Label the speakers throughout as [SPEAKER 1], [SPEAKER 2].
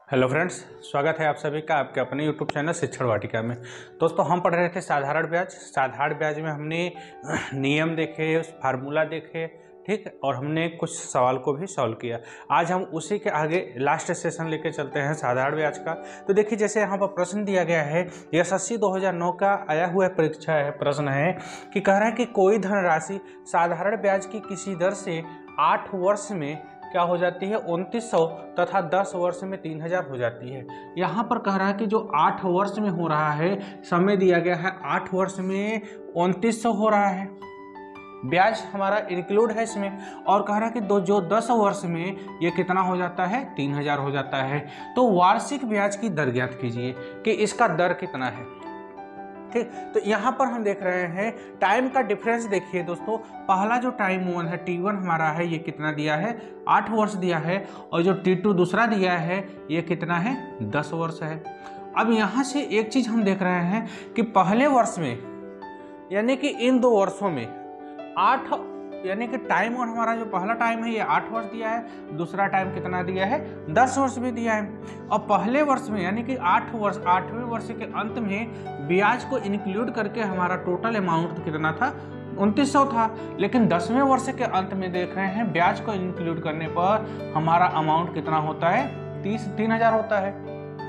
[SPEAKER 1] Hello friends, स्वागत है आप सभी का आपके अपने यूट्यूब चैनल शिक्षण वाटिका में। दोस्तों, हम पढ़ रहे थे साधारण ब्याज में हमने नियम देखे, फार्मूला देखे, ठीक, और हमने कुछ सवाल को भी सॉल्व किया। आज हम उसी के आगे लास्ट सेशन लेके चलते हैं साधारण ब्याज का। तो देखिए, जैसे यहाँ पर प्रश्न दिया गया है, एसएससी 2009 का आया हुआ परीक्षा है, प्रश्न है कि कह रहा है कि कोई धनराशि साधारण ब्याज की किसी दर से 8 वर्ष में क्या हो जाती है 2900 तथा 10 वर्ष में 3000 हो जाती है। यहाँ पर कह रहा है कि जो 8 वर्ष में हो रहा है, समय दिया गया है 8 वर्ष में 2900 हो रहा है, ब्याज हमारा इंक्लूड है इसमें, और कह रहा है कि जो 10 वर्ष में ये कितना हो जाता है 3000 हो जाता है। तो वार्षिक ब्याज की दर ज्ञात कीजिए कि इसका दर कितना है। ठीक, तो यहाँ पर हम देख रहे हैं टाइम का डिफरेंस। देखिए दोस्तों, पहला जो टाइम वन है T1 हमारा है, ये कितना दिया है 8 वर्ष दिया है, और जो T2 दूसरा दिया है ये कितना है 10 वर्ष है। अब यहाँ से एक चीज हम देख रहे हैं कि पहले वर्ष में, यानी कि इन 2 वर्षों में 8, यानी कि टाइम वन हमारा जो पहला टाइम है ये 8 वर्ष दिया है, दूसरा टाइम कितना दिया है 10 वर्ष भी दिया है। और पहले वर्ष में यानी कि 8 वर्ष, 8वें वर्ष के अंत में ब्याज को इंक्लूड करके हमारा टोटल अमाउंट कितना था 2900 था, लेकिन 10वें वर्ष के अंत में देख रहे हैं ब्याज को इंक्लूड करने पर हमारा अमाउंट कितना होता है 3000 होता है।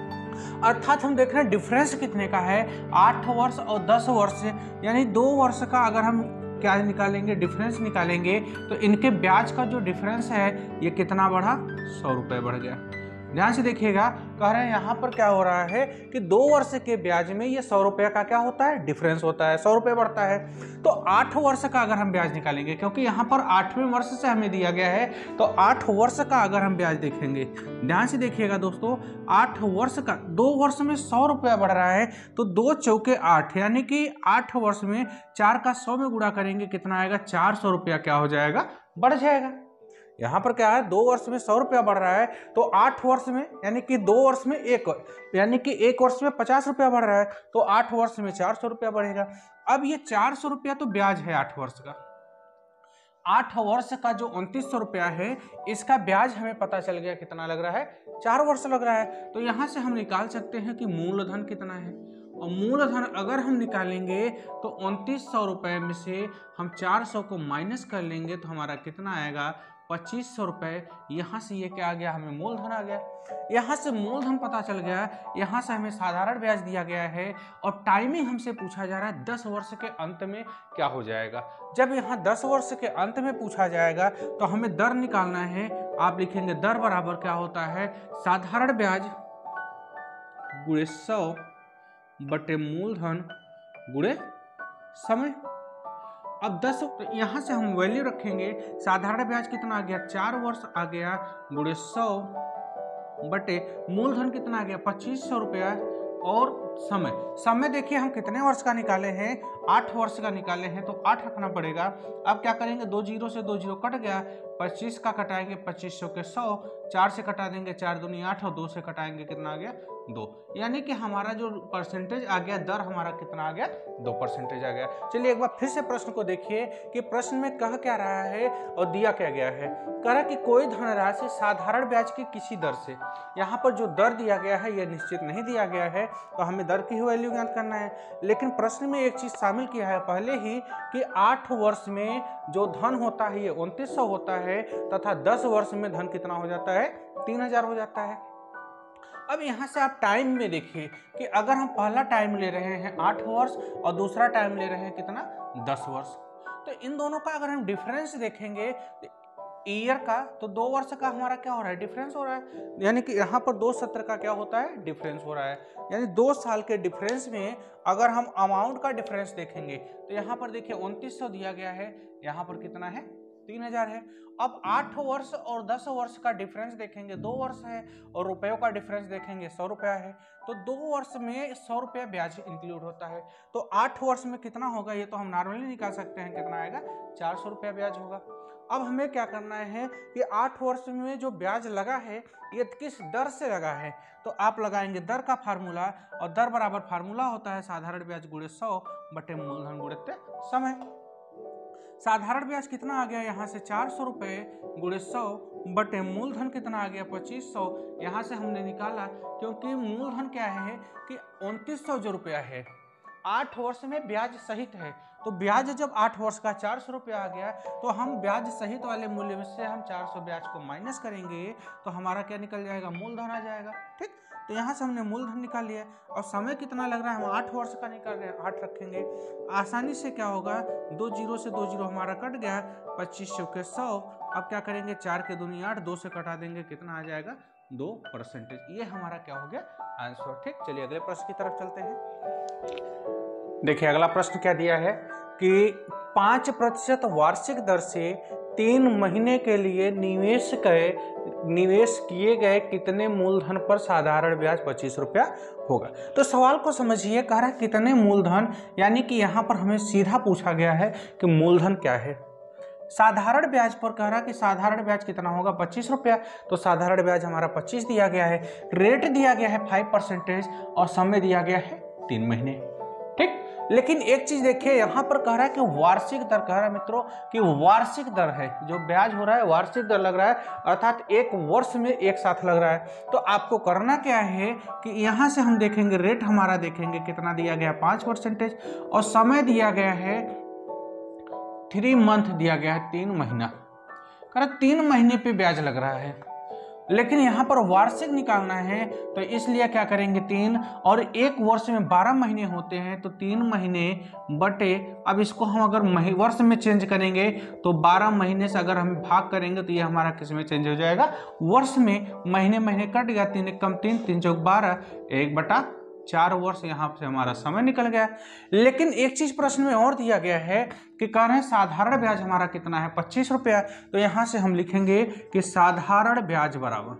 [SPEAKER 1] अर्थात हम देख रहे हैं डिफरेंस कितने का है 8 वर्ष और 10 वर्ष, यानी 2 वर्ष का अगर हम क्या निकालेंगे, डिफरेंस निकालेंगे, तो इनके ब्याज का जो डिफरेंस है ये कितना बढ़ा 100 रुपये बढ़ गया। ध्यान से देखिएगा, कह रहे हैं यहाँ पर क्या हो रहा है कि 2 वर्ष के ब्याज में ये 100 रुपये का क्या होता है डिफरेंस होता है, 100 रुपये बढ़ता है। तो 8 वर्ष का अगर हम ब्याज निकालेंगे, क्योंकि यहाँ पर 8वें वर्ष से हमें दिया गया है, तो 8 वर्ष का अगर हम ब्याज देखेंगे, ध्यान से देखिएगा दोस्तों, 8 वर्ष का 2 वर्ष में 100 रुपया बढ़ रहा है, तो 2 चौके 8, यानी कि 8 वर्ष में 4 का 100 में गुणा करेंगे, कितना आएगा 400 रुपया क्या हो जाएगा, बढ़ जाएगा। यहाँ पर क्या है 2 वर्ष में 100 रुपया बढ़ रहा है, तो 8 वर्ष में यानी कि 2 वर्ष में यानी कि 1 वर्ष में 50 रुपया बढ़ रहा है, तो 8 वर्ष में 400 रुपया बढ़ेगा। अब ये 400 रुपया तो ब्याज है 8 वर्ष का, 8 वर्ष का जो 2900 रुपया है इसका ब्याज हमें पता चल गया कितना लग रहा है 4 वर्ष लग रहा है। तो यहाँ से हम निकाल सकते हैं कि मूलधन कितना है, और मूलधन अगर हम निकालेंगे तो 2900 रुपये में से हम 400 को माइनस कर लेंगे तो हमारा कितना आएगा 2500 रुपये। यहाँ से ये क्या आ गया, हमें मूलधन आ गया। यहाँ से मूलधन पता चल गया, यहाँ से हमें साधारण ब्याज दिया गया है, और टाइमिंग हमसे पूछा जा रहा है 10 वर्ष के अंत में क्या हो जाएगा। जब यहाँ 10 वर्ष के अंत में पूछा जाएगा तो हमें दर निकालना है। आप लिखेंगे दर बराबर क्या होता है साधारण ब्याज गुणे 100 बटे मूलधन गुणे समय। अब 10, तो यहाँ से हम वैल्यू रखेंगे, साधारण ब्याज कितना आ गया 4 वर्ष आ गया, गुणे 100 बटे मूलधन कितना आ गया 2500 रुपया, और समय देखिए हम कितने वर्ष का निकाले हैं 8 वर्ष का निकाले हैं, तो 8 रखना पड़ेगा। अब क्या करेंगे, 2 जीरो से 2 जीरो कट गया, 25 का कटाएंगे 2500 के 100, 4 से कटा देंगे 4 दूनी 8, और 2 से कटाएंगे कितना आ गया 2, यानी कि हमारा जो परसेंटेज आ गया, दर हमारा कितना आ गया 2% आ गया। चलिए एक बार फिर से प्रश्न को देखिए कि प्रश्न में कह क्या रहा है और दिया क्या गया है। कह रहा कि कोई धनराशि साधारण ब्याज की किसी दर से, यहाँ पर जो दर दिया गया है यह निश्चित नहीं दिया गया है, तो हमें दर की ही वैल्यू ज्ञात करना है। लेकिन प्रश्न में एक चीज शामिल किया है पहले ही कि 8 वर्ष में जो धन होता है ये 2900 होता है, तथा 10 वर्ष में धन कितना हो जाता है 3000 हो जाता है। अब यहाँ से आप टाइम में देखिए कि अगर हम पहला टाइम ले रहे हैं 8 वर्ष और दूसरा टाइम ले रहे हैं कितना 10 वर्ष, तो इन दोनों का अगर हम डिफरेंस देखेंगे ईयर का, तो 2 वर्ष का हमारा क्या हो रहा है डिफरेंस हो रहा है, यानी कि यहाँ पर 2 सत्र का क्या होता है डिफरेंस हो रहा है, यानी 2 साल के डिफरेंस में अगर हम अमाउंट का डिफरेंस देखेंगे तो यहाँ पर देखिए 2900 दिया गया है, यहाँ पर कितना है 3000 है। अब 8 वर्ष और 10 वर्ष का डिफरेंस देखेंगे, 2 वर्ष है, और रुपयों का डिफरेंस देखेंगे 100 रुपया है, तो 2 वर्ष में 100 रुपया ब्याज इंक्लूड होता है, तो 8 वर्ष में कितना होगा ये तो हम नॉर्मली निकाल सकते हैं, कितना आएगा 400 रुपया ब्याज होगा। अब हमें क्या करना है कि 8 वर्ष में जो ब्याज लगा है ये किस दर से लगा है, तो आप लगाएंगे दर का फार्मूला, और दर बराबर फार्मूला होता है साधारण ब्याज गुणे 100 बटे मूलधन गुणे समय। साधारण ब्याज कितना आ गया यहाँ से 400 रुपये गुणे 100 बटे मूलधन कितना आ गया 2500। यहाँ से हमने निकाला क्योंकि मूलधन क्या है कि 2900 जो रुपया है 8 वर्ष में ब्याज सहित है, तो ब्याज जब 8 वर्ष का 400 रुपया आ गया तो हम ब्याज सहित वाले मूल्य में से हम 400 ब्याज को माइनस करेंगे तो हमारा क्या निकल जाएगा, मूलधन आ जाएगा। ठीक, तो यहाँ से हमने मूलधन निकाल लिया और समय कितना लग रहा है, हम 8 वर्ष का निकाल रहे हैं, 8 रखेंगे। आसानी से क्या होगा, 2 जीरो से 2 जीरो हमारा कट गया, 25 के 100। अब क्या करेंगे, 4 के दूनी 8, 2 से कटा देंगे, कितना आ जाएगा 2%। ये हमारा क्या हो गया, आंसर। ठीक, चलिए अगले प्रश्न की तरफ चलते हैं। देखिए अगला प्रश्न क्या दिया है कि 5% वार्षिक दर से 3 महीने के लिए निवेश किए गए कितने मूलधन पर साधारण ब्याज 25 रुपया होगा। तो सवाल को समझिए, कह रहा है कितने मूलधन, यानी कि यहाँ पर हमें सीधा पूछा गया है कि मूलधन क्या है। साधारण ब्याज पर कह रहा कि साधारण ब्याज कितना होगा 25 रुपया, तो साधारण ब्याज हमारा 25 दिया गया है, रेट दिया गया है 5% और समय दिया गया है 3 महीने। ठीक, लेकिन एक चीज देखिए, यहां पर कह रहा है कि वार्षिक दर, कह रहा है मित्रों कि वार्षिक दर है, जो ब्याज हो रहा है वार्षिक दर लग रहा है, अर्थात एक वर्ष में एक साथ लग रहा है। तो आपको करना क्या है कि यहां से हम देखेंगे, रेट हमारा देखेंगे कितना दिया गया 5% और समय दिया गया है 3 मंथ दिया गया है, 3 महीना। कह रहा 3 महीने पे ब्याज लग रहा है, लेकिन यहाँ पर वार्षिक निकालना है तो इसलिए क्या करेंगे 3, और एक वर्ष में 12 महीने होते हैं, तो 3 महीने बटे, अब इसको हम अगर वर्ष में चेंज करेंगे तो 12 महीने से अगर हम भाग करेंगे तो ये हमारा किस में चेंज हो जाएगा, वर्ष में। महीने महीने कट गया, 3 एक कम 3, 3 चौक 12, 1/4 वर्ष यहाँ से हमारा समय निकल गया। लेकिन एक चीज प्रश्न में और दिया गया है कि कह रहे हैं साधारण ब्याज हमारा कितना है 25 रुपया, तो यहां से हम लिखेंगे कि साधारण ब्याज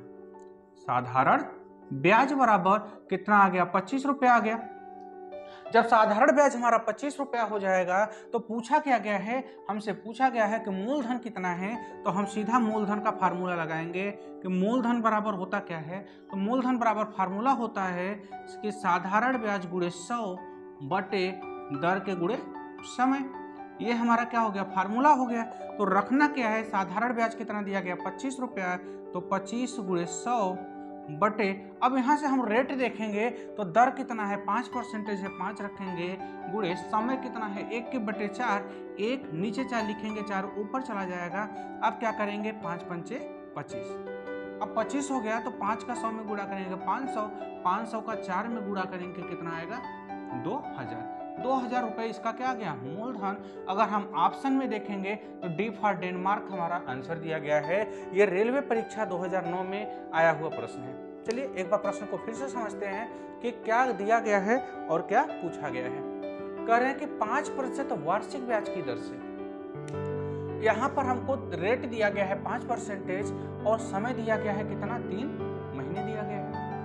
[SPEAKER 1] बराबर कितना आ गया, 25 रुपया आ गया। जब साधारण ब्याज हमारा 25 रुपया हो जाएगा तो पूछा क्या गया है, हमसे पूछा गया है कि मूलधन कितना है, तो हम सीधा मूलधन का फार्मूला लगाएंगे कि मूलधन बराबर होता क्या है। तो मूलधन बराबर फार्मूला होता है कि साधारण ब्याज गुणे 100 बटे दर के गुणे समय। ये हमारा क्या हो गया, फार्मूला हो गया। तो रखना क्या है, साधारण ब्याज कितना दिया गया 25 रुपया, तो 25 गुणे 100 बटे, अब यहाँ से हम रेट देखेंगे तो दर कितना है 5% है, 5 रखेंगे, गुणे समय कितना है 1/4, 1 नीचे 4 लिखेंगे, 4 ऊपर चला जाएगा। अब क्या करेंगे, 5 पंचे 25, अब 25 हो गया तो 5 का 100 में गुणा करेंगे 500, 500 का 4 में गुणा करेंगे कितना आएगा 2000 रुपए, इसका क्या गया, मूलधन। अगर हम ऑप्शन में देखेंगे तो डी फॉर डेनमार्क हमारा आंसर दिया गया है। ये रेलवे परीक्षा 2009 में आया हुआ प्रश्न है। चलिए एक बार प्रश्न को फिर से समझते हैं कि क्या दिया गया है और क्या पूछा गया है। कह रहे हैं कि 5% वार्षिक ब्याज की दर से, यहाँ पर हमको रेट दिया गया है 5% और समय दिया गया है कितना, 3 महीने दिया गया है,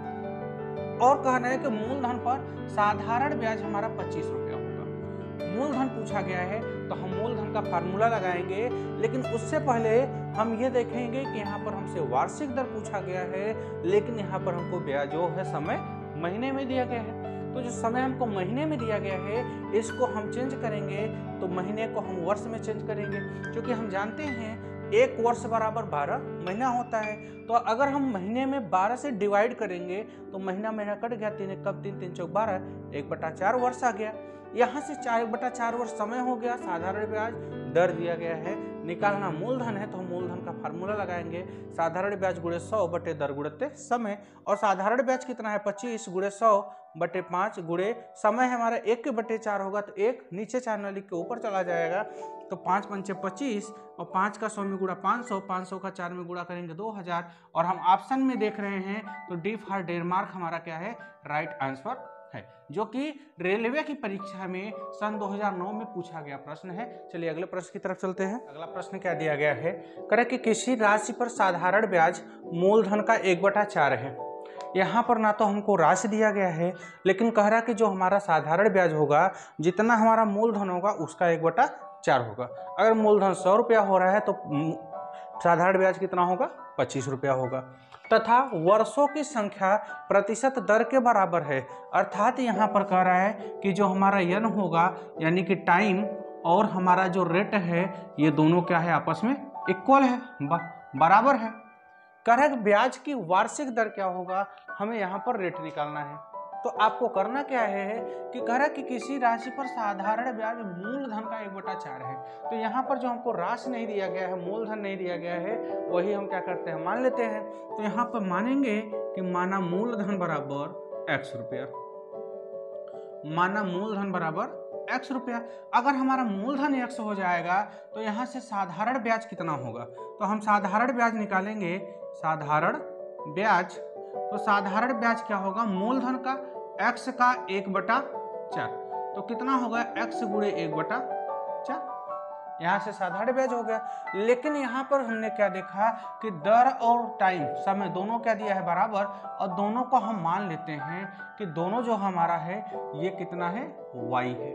[SPEAKER 1] और कहना है कि मूलधन पर साधारण ब्याज हमारा 25 रुपया होगा। मूलधन पूछा गया है तो हम मूलधन का फार्मूला लगाएंगे, लेकिन उससे पहले हम ये देखेंगे कि यहाँ पर हमसे वार्षिक दर पूछा गया है, लेकिन यहाँ पर हमको ब्याज जो है समय महीने में दिया गया है। तो जो समय हमको महीने में दिया गया है इसको हम चेंज करेंगे, तो महीने को हम वर्ष में चेंज करेंगे, क्योंकि हम जानते हैं 1 वर्ष बराबर 12 महीना होता है। तो अगर हम महीने में 12 से डिवाइड करेंगे तो महीना महीना कट गया, 3 कब 3, 3 चौक 12, 1/4 वर्ष आ गया। यहाँ से 1/4 वर्ष समय हो गया, साधारण ब्याज दर दिया गया है, निकालना मूलधन है तो हम मूलधन का फार्मूला लगाएंगे, साधारण ब्याज गुणे 100 बटे दर गुणित समय, और साधारण ब्याज कितना है 25 गुणे 100 बटे 5 गुणे समय हमारा 1/4 होगा, तो 1 नीचे 4 न लिख के ऊपर चला जाएगा, तो 5 पंचे 25 और 5 का 100 में गुणा 500, 500 का 4 में गुणा करेंगे 2000, और हम ऑप्शन में देख रहे हैं तो डी फॉर डेनमार्क हमारा क्या है, राइट आंसर है, जो कि रेलवे की परीक्षा में सन 2009 में पूछा गया प्रश्न है। चलिए अगले प्रश्न की तरफ चलते हैं। अगला प्रश्न क्या दिया गया है, करें कि किसी राशि पर साधारण ब्याज मूलधन का 1/4 है। यहाँ पर ना तो हमको राशि दिया गया है, लेकिन कह रहा कि जो हमारा साधारण ब्याज होगा, जितना हमारा मूलधन होगा उसका 1/4 होगा। अगर मूलधन 100 रुपया हो रहा है तो साधारण ब्याज कितना होगा, 25 रुपया होगा, तथा वर्षों की संख्या प्रतिशत दर के बराबर है। अर्थात यहाँ पर कह रहा है कि जो हमारा यन होगा, यानी कि टाइम और हमारा जो रेट है ये दोनों क्या है, आपस में इक्वल है, बराबर है। कह रहा है कि ब्याज की वार्षिक दर क्या होगा, हमें यहाँ पर रेट निकालना है। तो आपको करना क्या है कि कह रहा है कि किसी राशि पर साधारण ब्याज मूलधन का 1/4 है। तो यहाँ पर जो हमको राशि नहीं दिया गया है, मूलधन नहीं दिया गया है, वही हम क्या करते हैं, मान लेते हैं। तो यहाँ पर मानेंगे कि माना मूलधन बराबर x रुपया, माना मूलधन बराबर x रुपया। अगर हमारा मूलधन x हो जाएगा तो यहाँ से साधारण ब्याज कितना होगा, तो हम साधारण ब्याज निकालेंगे। साधारण ब्याज, तो साधारण ब्याज क्या होगा, मूलधन का x का 1/4, तो कितना होगा x गुणे 1/4, यहाँ से साधारण ब्याज हो गया। लेकिन यहाँ पर हमने क्या देखा कि दर और टाइम समय दोनों क्या दिया है, बराबर, और दोनों को हम मान लेते हैं कि दोनों जो हमारा है ये कितना है, y है,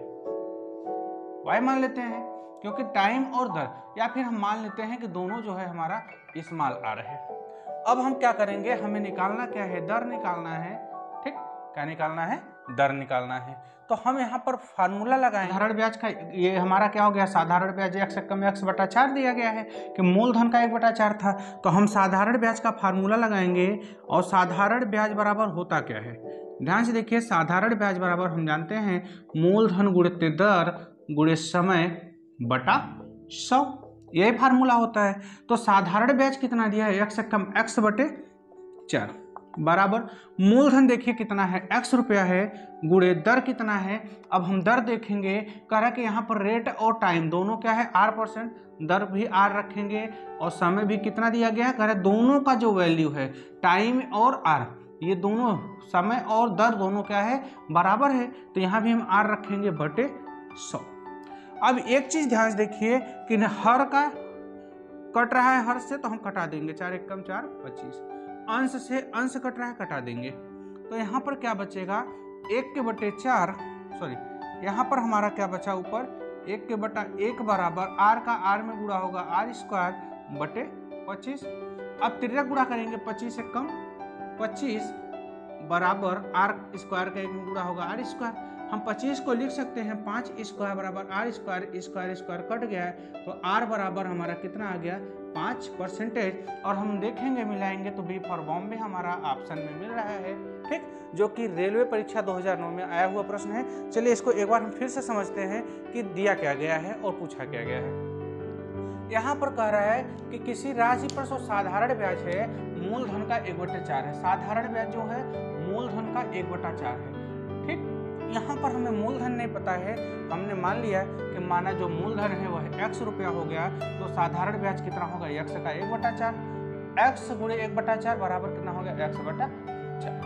[SPEAKER 1] y मान लेते हैं, क्योंकि टाइम और दर, या फिर हम मान लेते हैं कि दोनों जो है हमारा स्मॉल r है। अब हम क्या करेंगे, हमें निकालना क्या है, दर निकालना है, ठीक, क्या निकालना है, दर निकालना है। तो हम यहाँ पर फार्मूला लगाएं, साधारण ब्याज का, ये हमारा क्या हो गया, साधारण ब्याज x से कम x/4 दिया गया है कि मूलधन का 1/4 था। तो हम साधारण ब्याज का फार्मूला लगाएंगे, और साधारण ब्याज बराबर होता क्या है, ध्यान से देखिए। साधारण ब्याज बराबर हम जानते हैं मूलधन गुणित दर गुणे समय बटा 100, यही फार्मूला होता है। तो साधारण ब्याज कितना दिया है, x से कम x/4 बराबर मूलधन देखिए कितना है, x रुपया है, गुणे दर कितना है। अब हम दर देखेंगे, कह रहा कि यहाँ पर रेट और टाइम दोनों क्या है, r%, दर भी r रखेंगे, और समय भी कितना दिया गया है, कह रहा दोनों का जो वैल्यू है, टाइम और r, ये दोनों समय और दर दोनों क्या है, बराबर है। तो यहाँ भी हम r रखेंगे बटे 100। अब एक चीज ध्यान से देखिए कि हर का कट रहा है, हर से तो हम कटा देंगे, 4 × 1 = 4 25, अंश से अंश कट रहा है, कटा देंगे। तो यहाँ पर क्या बचेगा, 1/4, सॉरी यहाँ पर हमारा क्या बचा, ऊपर 1/1 बराबर r का r में गुणा होगा r² बटे 25। अब तिर्यक गुणा करेंगे, 25 से कम 25 बराबर r² का 1 में गुणा होगा r²। हम 25 को लिख सकते हैं 5² बराबर r², कट गया है, तो r बराबर हमारा कितना आ गया, 5%। और हम देखेंगे मिलाएंगे तो बी फॉर बॉम्बे हमारा ऑप्शन में मिल रहा है, ठीक, जो कि रेलवे परीक्षा 2009 में आया हुआ प्रश्न है। चलिए इसको एक बार हम फिर से समझते हैं कि दिया क्या गया है और पूछा क्या गया है। यहाँ पर कह रहा है कि किसी राशि पर जो साधारण ब्याज है मूलधन का 1/4 है, साधारण ब्याज जो है मूलधन का 1/4 है, ठीक। यहाँ पर हमें मूलधन नहीं पता है, हमने मान लिया कि माना जो मूलधन है वह x रुपया हो गया, तो साधारण ब्याज कितना होगा, x का 1/4, x गुणे 1/4 बराबर कितना हो गया, x/4।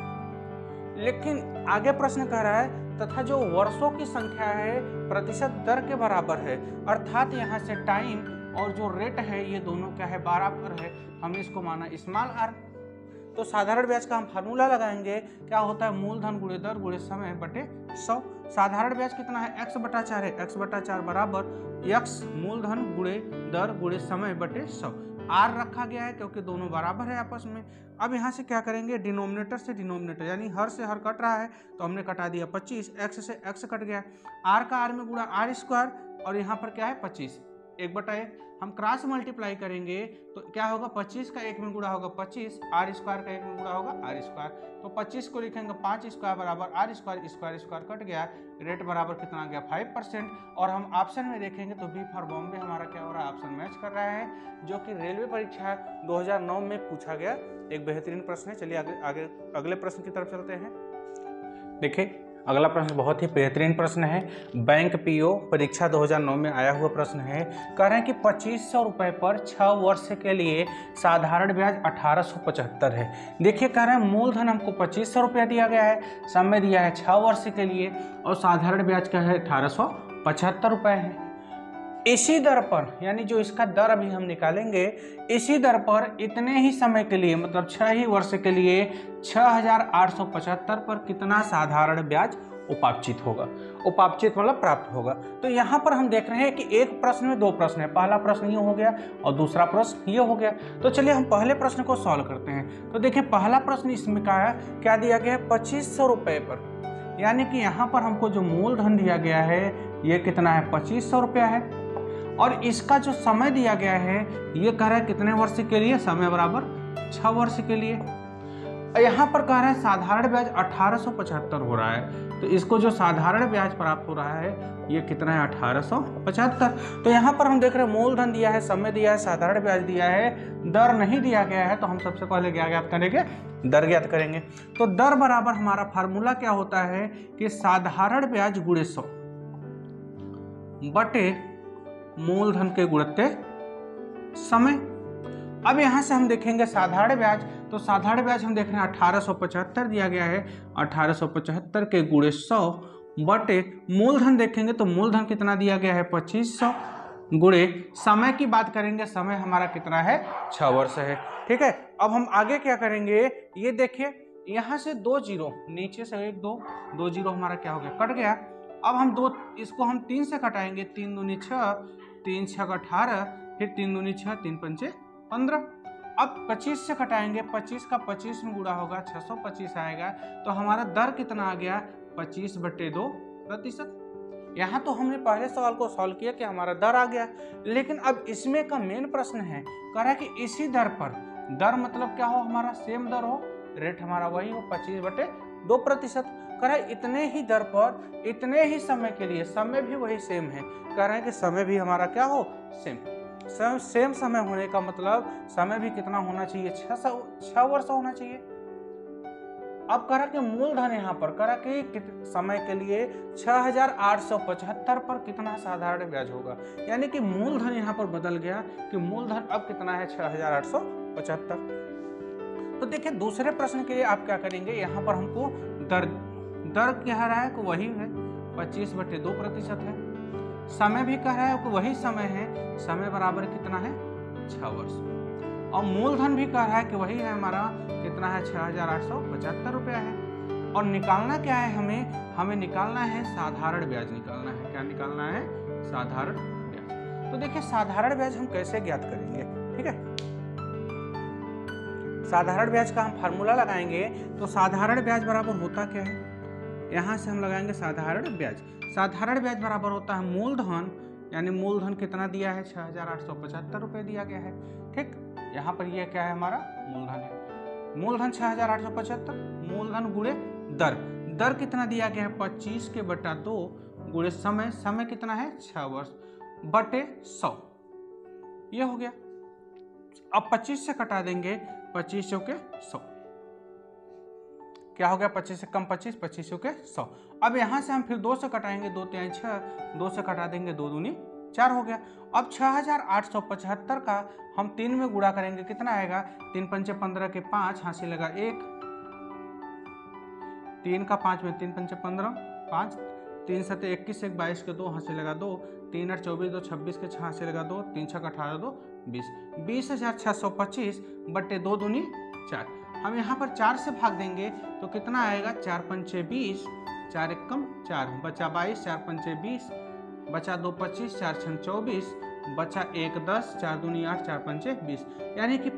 [SPEAKER 1] लेकिन आगे प्रश्न कह रहा है तथा जो वर्षों की संख्या है प्रतिशत दर के बराबर है, अर्थात यहाँ से टाइम और जो रेट है ये दोनों क्या है, बराबर है। हमने इसको माना स्मॉल r। तो साधारण ब्याज का हम फार्मूला लगाएंगे, क्या होता है, मूलधन गुणे दर गुणे समय बटे 100। साधारण ब्याज कितना है, x/4 है, x/4 बराबर x मूलधन गुणे दर गुणे समय बटे 100। r रखा गया है क्योंकि दोनों बराबर है आपस में। अब यहाँ से क्या करेंगे, डिनोमिनेटर से डिनोमिनेटर, यानी हर से हर कट रहा है तो हमने कटा दिया 25, x से x कट गया, r का r में गुणा r², और यहाँ पर क्या है 25, 1/1। हम क्रॉस मल्टीप्लाई करेंगे तो क्या होगा, 25 का 1 में गुणा होगा 25, r² का 1 में गुणा होगा r²। तो 25 को लिखेंगे 5² बराबर r², कट गया, रेट बराबर कितना आ गया, 5%। और हम ऑप्शन में देखेंगे तो बी फॉर बॉम्बे हमारा क्या हो रहा है, ऑप्शन मैच कर रहा है, जो कि रेलवे परीक्षा 2009 में पूछा गया एक बेहतरीन प्रश्न है। चलिए आगे अगले प्रश्न की तरफ चलते हैं। देखिए अगला प्रश्न बहुत ही बेहतरीन प्रश्न है, बैंक पीओ परीक्षा 2009 में आया हुआ प्रश्न है। कह रहे हैं कि 2500 रुपये पर 6 वर्ष के लिए साधारण ब्याज 1875 है। देखिए कह रहे हैं मूलधन हमको 2500 रुपया दिया गया है, समय दिया है 6 वर्ष के लिए, और साधारण ब्याज क्या है 1875 रुपये है। इसी दर पर, यानी जो इसका दर अभी हम निकालेंगे, इसी दर पर इतने ही समय के लिए, मतलब 6 ही वर्ष के लिए 6875 पर कितना साधारण ब्याज उपार्जित होगा, उपार्जित मतलब प्राप्त होगा। तो यहाँ पर हम देख रहे हैं कि एक प्रश्न में 2 प्रश्न है, पहला प्रश्न ये हो गया और दूसरा प्रश्न ये हो गया। तो चलिए हम पहले प्रश्न को सॉल्व करते हैं। तो देखिए पहला प्रश्न इसमें क्या दिया गया है, 2500 रुपये पर, यानी कि यहाँ पर हमको जो मूलधन दिया गया है ये कितना है 2500 रुपया है। और इसका जो समय दिया गया है ये कह रहा है कितने वर्ष के लिए, समय बराबर 6 वर्ष के लिए। यहाँ पर कह रहा है साधारण ब्याज 1875 हो रहा है, तो इसको जो साधारण ब्याज प्राप्त हो रहा है ये कितना है 1875। तो यहाँ पर हम देख रहे हैं मूलधन दिया है, समय दिया है, साधारण ब्याज दिया है, दर नहीं दिया गया है, तो हम सबसे पहले क्या ज्ञात करेंगे, दर ज्ञात करेंगे। तो दर बराबर हमारा फार्मूला क्या होता है कि साधारण ब्याज गुणे 100 बटे मूलधन के गुणित समय। अब यहां से हम देखेंगे साधारण ब्याज, तो साधारण ब्याज हम देख रहे हैं 1875 दिया गया है, 1875 के गुणे 100 बटे मूलधन देखेंगे तो मूलधन कितना दिया गया है 2500 गुणे समय की बात करेंगे, समय हमारा कितना है 6 वर्ष है। ठीक है, अब हम आगे क्या करेंगे, ये देखिए यहां से 2 जीरो नीचे से 1 2 2 जीरो हमारा क्या हो गया, कट गया। अब हम इसको हम 3 से कटाएंगे, 3 दूनी 6, 3 6 18, फिर 3 दूनी 6, 3 पंचे 15। अब 25 से कटाएंगे, 25 का 25 में गुणा होगा 625 आएगा, तो हमारा दर कितना आ गया 25/2%। यहाँ तो हमने पहले सवाल को सॉल्व किया कि हमारा दर आ गया, लेकिन अब इसमें का मेन प्रश्न है, कह रहा है कि इसी दर पर, दर मतलब क्या हो, हमारा सेम दर हो, रेट हमारा वही हो 25/2%। कह रहा है इतने ही दर पर इतने ही समय के लिए, समय भी वही सेम है, कह रहे हैं कि समय भी हमारा क्या हो, सेम समय होने का मतलब समय भी कितना होना चाहिए, 6 वर्ष होना चाहिए। अब कह रहा कि मूलधन यहाँ पर कह रहा कि समय के लिए 6875 पर कितना साधारण ब्याज होगा, यानी कि मूलधन यहाँ पर बदल गया कि मूलधन अब कितना है 6875। तो देखिए दूसरे प्रश्न के लिए आप क्या करेंगे, यहाँ पर हमको दर कह रहा है कि वही है 25/2% है, समय भी कह रहा है कि वही समय है, समय बराबर कितना है 6 वर्ष, और मूलधन भी कह रहा है कि वही है हमारा कितना है 6875 रुपया है। और निकालना क्या है, हमें निकालना है साधारण ब्याज निकालना है। क्या निकालना है, साधारण ब्याज। तो देखिए साधारण ब्याज हम कैसे ज्ञात करेंगे, ठीक है। साधारण ब्याज का हम फार्मूला लगाएंगे, तो साधारण ब्याज बराबर होता क्या है, यहाँ से हम लगाएंगे साधारण ब्याज। साधारण ब्याज बराबर होता है मूलधन, यानी मूलधन कितना दिया है 6875 रुपये दिया गया है। ठीक, यहाँ पर ये क्या है, हमारा मूलधन है, मूलधन 6875, मूलधन गुणे दर कितना दिया गया है 25/2 गुणे समय कितना है 6 वर्ष बटे 100, ये हो गया। अब 25 से कटा देंगे, 25 के 100 क्या हो गया, 25 से कम 25, 25 के 100। अब यहाँ से हम फिर 2 से कटाएंगे, 2 3 6, 2 से कटा देंगे, 2 दूनी 4 हो गया। अब 6875 का हम 3 में गुणा करेंगे, कितना आएगा, 3 पंचे 15 के 5, हासिल लगा 1, 3 का 5 में 3 पंचे 15, 5, 3 7 21, 1 22 के 2, हासिल लगा 2, 3 8 24, 2 26 के 6, हासिल लगा 2, 3 6 18, 2 20, 20,625 बटे 2 दूनी 4। हम यहाँ पर 4 से भाग देंगे तो कितना आएगा, 4 पंचे 20, 4 एकम 4, बचा 22, 4 पंचे 20, बचा 2 25, 4 छन 24, बचा 1 10, 4 दूनी 8, 4 पंचे 20, यानी कि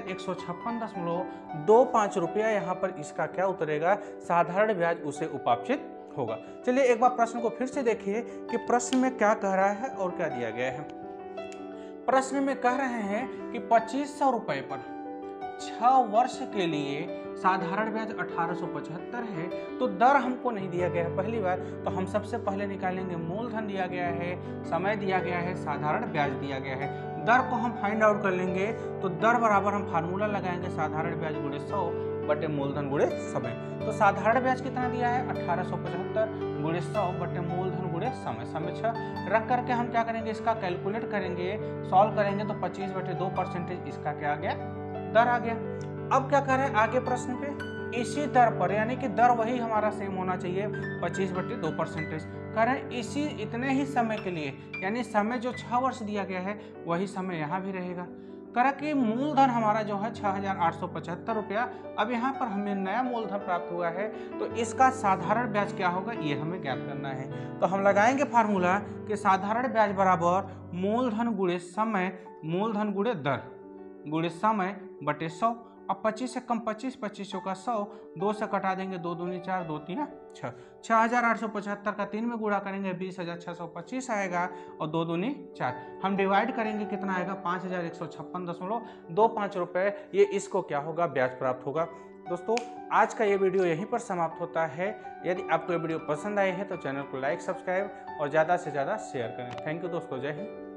[SPEAKER 1] 5156.25 रुपया यहाँ पर इसका क्या उतरेगा, साधारण ब्याज उसे उपार्जित होगा। चलिए एक बार प्रश्न को फिर से देखिए कि प्रश्न में क्या कह रहा है और क्या दिया गया है। प्रश्न में कह रहे हैं कि 2500 रुपये पर 6 वर्ष के लिए साधारण ब्याज 1875 है, तो दर हमको नहीं दिया गया है पहली बार, तो हम सबसे पहले निकालेंगे मूलधन दिया गया है, समय दिया गया है, साधारण ब्याज दिया गया है। दर को हम फाइंड आउट कर लेंगे, तो दर बराबर हम फार्मूला लगाएंगे साधारण ब्याज गुणे 100 बटे मूलधन गुणे समय। तो साधारण ब्याज कितना दिया है 1875 गुणे 100 बटे मूलधन गुणे समय, समय 6 रख करके हम क्या करेंगे, इसका कैलकुलेट करेंगे, सॉल्व करेंगे, तो 25/2% इसका क्या आ गया, दर आ गया। अब क्या करें आगे प्रश्न पे, इसी दर पर, यानी कि दर वही हमारा सेम होना चाहिए 25/2%, करें इसी इतने ही समय के लिए, यानी समय जो 6 वर्ष दिया गया है वही समय यहाँ भी रहेगा। करें कि मूलधन हमारा जो है 6875 रुपया, अब यहाँ पर हमें नया मूलधन प्राप्त हुआ है, तो इसका साधारण ब्याज क्या होगा ये हमें ज्ञात करना है। तो हम लगाएंगे फार्मूला कि साधारण ब्याज बराबर मूलधन गुणे समय, मूलधन गुणे दर गुणे समय बटे 100। अब 25 से कम 25, 25 का 100, 2 से कटा देंगे, 2 दूनी 4, 2 तीन 6, 6875 का 3 में गुणा करेंगे 20,625 आएगा और 2 दूनी 4। हम डिवाइड करेंगे कितना आएगा 5156.25 रुपये। ये इसको क्या होगा, ब्याज प्राप्त होगा। दोस्तों आज का ये वीडियो यहीं पर समाप्त होता है। यदि आपको ये वीडियो पसंद आई है तो चैनल को लाइक, सब्सक्राइब और ज़्यादा से ज़्यादा शेयर करें। थैंक यू दोस्तों, जय हिंद।